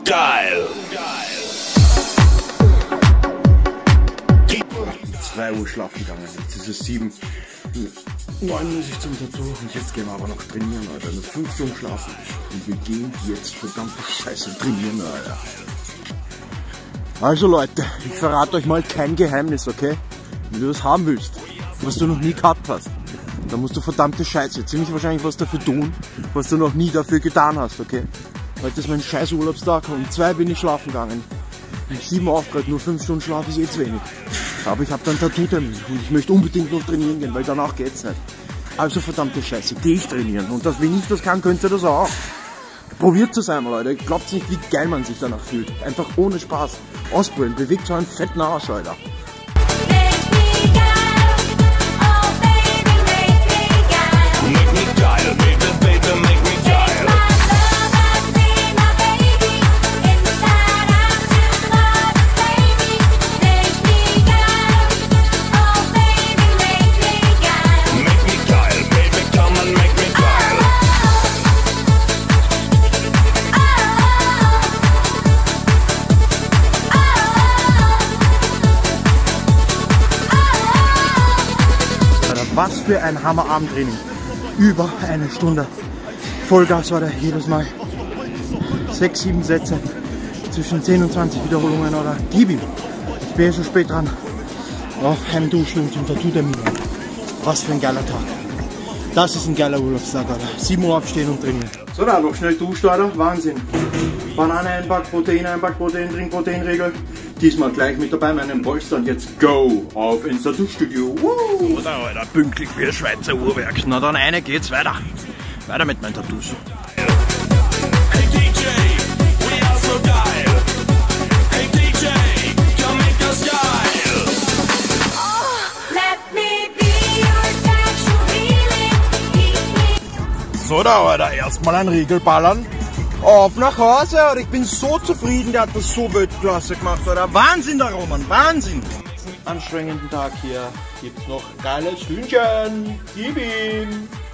Geil! 2 Uhr schlafen gegangen, jetzt ist es 7. 9 muss ich zum Tattoo und jetzt gehen wir aber noch trainieren, Alter. Nur 5 Stunden schlafen. Und wir gehen jetzt verdammte Scheiße trainieren, Alter. Also Leute, ich verrate euch mal kein Geheimnis, okay? Wenn du das haben willst, was du noch nie gehabt hast, dann musst du verdammte Scheiße, ziemlich wahrscheinlich was dafür tun, was du noch nie dafür getan hast, okay? Heute ist mein scheiß Urlaubstag, um 2 bin ich schlafen gegangen. Um 7 aufgehört, nur 5 Stunden Schlaf ist eh zu wenig. Aber ich habe dann Tattoo-Termin und ich möchte unbedingt noch trainieren gehen, weil danach geht's nicht. Also verdammte Scheiße, geh ich trainieren. Und das, wenn ich das kann, könnt ihr das auch. Probiert es einmal, Leute. Glaubt nicht, wie geil man sich danach fühlt. Einfach ohne Spaß. Ausprobieren, bewegt so einen fetten Arsch, Alter. Was für ein Hammerabendtraining. Über eine Stunde. Vollgas war der jedes Mal. 6, 7 Sätze. Zwischen 10 und 20 Wiederholungen oder gib ihm. Ich bin schon spät dran. Auf Heimduschen und zum Tattoo-Termin. Was für ein geiler Tag. Das ist ein geiler Urlaubstag, Alter. 7 Uhr aufstehen und trainieren. So, da noch schnell duscht, Alter. Wahnsinn. Banane einpackt, Protein einpackt, Protein, Trinkproteinregel. Diesmal gleich mit dabei meinem Polster und jetzt go auf ins Tattoo-Studio. Oder Alter, pünktlich für Schweizer Uhrwerk. Na dann eine geht's weiter. Weiter mit meinen Tattoos. Hey DJ, we are so geil. Hey DJ, come make us geil. Let me be your sexual healing. So, da Alter, erstmal ein Riegel ballern. Auf nach Hause, oder ich bin so zufrieden, der hat das so Weltklasse gemacht, oder? Wahnsinn, der Roman, Wahnsinn! Anstrengenden Tag hier gibt's noch geiles Hühnchen. Gib ihm!